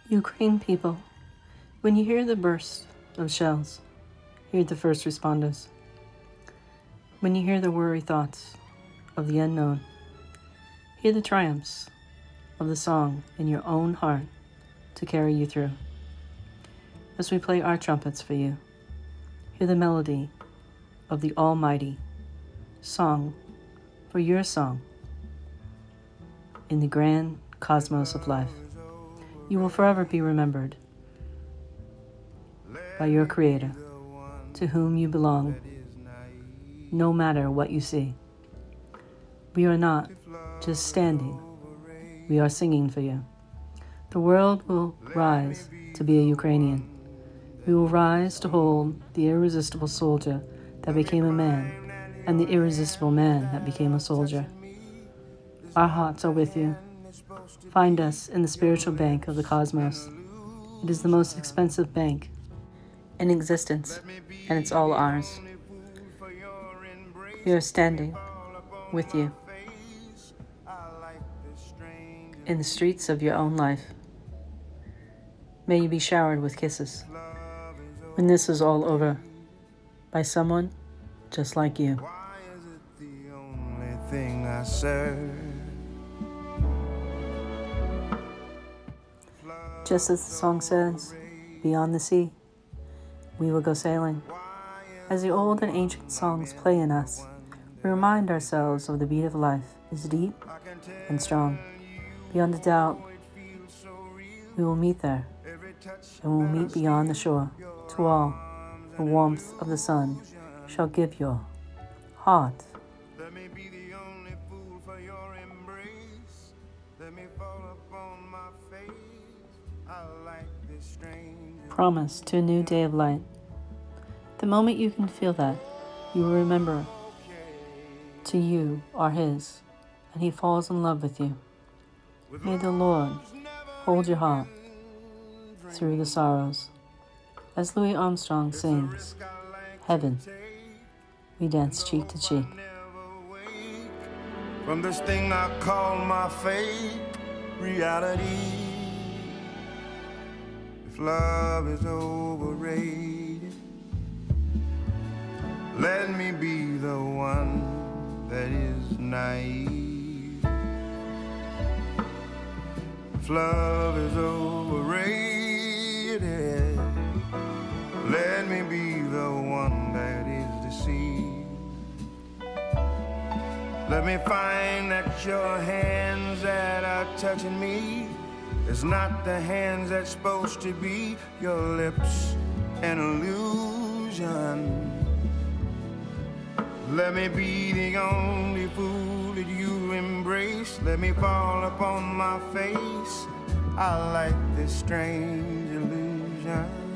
Ukraine people, when you hear the burst of shells, hear the first responders. When you hear the worry thoughts of the unknown, hear the triumphs of the song in your own heart to carry you through. As we play our trumpets for you, hear the melody of the Almighty song for your song in the grand cosmos of life. You will forever be remembered by your Creator, to whom you belong, no matter what you see. We are not just standing, we are singing for you. The world will rise to be a Ukrainian. We will rise to hold the irresistible soldier that became a man and the irresistible man that became a soldier. Our hearts are with you. Find us in the spiritual bank of the cosmos. It is the most expensive bank in existence, and it's all ours. We are standing with you in the streets of your own life. May you be showered with kisses when this is all over by someone just like you. Why is it the only thing I serve? Just as the song says, beyond the sea, we will go sailing. As the old and ancient songs play in us, we remind ourselves of the beat of life is deep and strong. Beyond a doubt, we will meet there, and we will meet beyond the shore. To all, the warmth of the sun shall give your heart. Let me be the only fool for your embrace. Let me fall upon my face. I like this strange Promise to a new day of light. The moment you can feel that, you will remember to you are His, and He falls in love with you. May the Lord hold your heart through the sorrows. As Louis Armstrong sings, Heaven, we dance cheek to cheek. from this thing I call my fate, reality. If love is overrated, let me be the one that is naive. If love is overrated, let me be the one that is deceived. Let me find that your hands that are touching me is not the hands that's supposed to be. Your lips an illusion. Let me be the only fool that you embrace. Let me fall upon my face. I like this strange illusion.